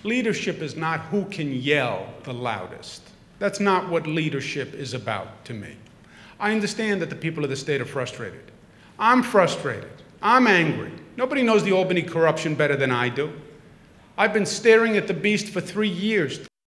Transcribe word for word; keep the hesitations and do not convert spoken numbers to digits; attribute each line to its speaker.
Speaker 1: Leadership is not who can yell the loudest. That's not what leadership is about to me. I understand that the people of the state are frustrated. I'm frustrated. I'm angry. Nobody knows the Albany corruption better than I do. I've been staring at the beast for three years.